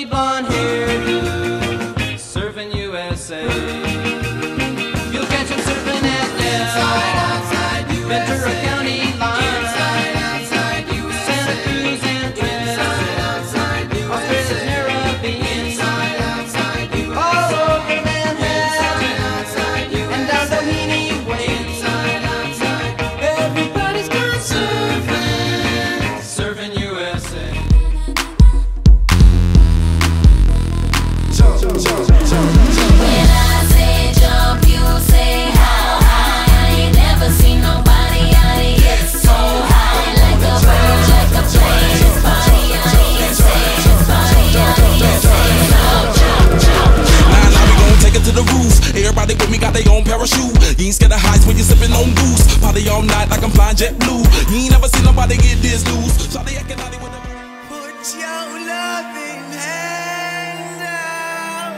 funky blonde hairdo, surfing USA. You'll catch him surfing at Nelly, Ventura County line, Santa Cruz and Twin, Australia's Caribbean, all over Manhattan, and down Doheny Way. Everybody's gone surfing, surfing USA. When I say jump, you say how high. I ain't never seen nobody out here get so high. Like a bird, like a plane. Body out here, say, body out here, say, jump, jump, jump. Now we gon' take it to the roof. Everybody with me got their own parachute. You ain't scared of heights when you sippin' on goose. Party all night like I'm flying jet blue. You ain't never seen nobody get this loose. Shawty acting naughty with the Put your loving hand out,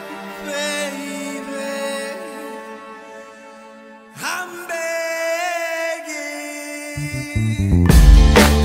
baby. I'm begging.